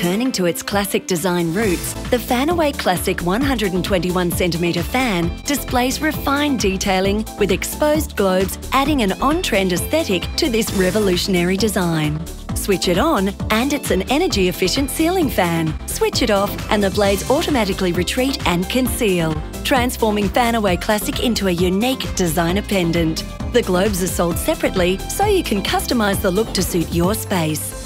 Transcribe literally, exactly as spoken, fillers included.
Returning to its classic design roots, the FANAWAY Classic one hundred twenty-one centimetre fan displays refined detailing with exposed globes, adding an on-trend aesthetic to this revolutionary design. Switch it on and it's an energy-efficient ceiling fan. Switch it off and the blades automatically retreat and conceal, transforming FANAWAY Classic into a unique designer pendant. The globes are sold separately so you can customise the look to suit your space.